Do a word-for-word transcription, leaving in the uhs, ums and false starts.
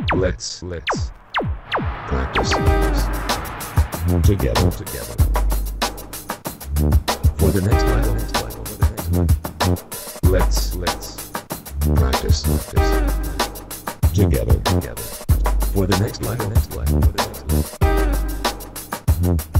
Let's let's practice together together for the next level. Next level. For the next level. Let's let's practice practice together together for the next level. Next level. For the next level.